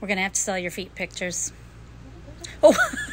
We're gonna have to sell your feet pictures. Oh.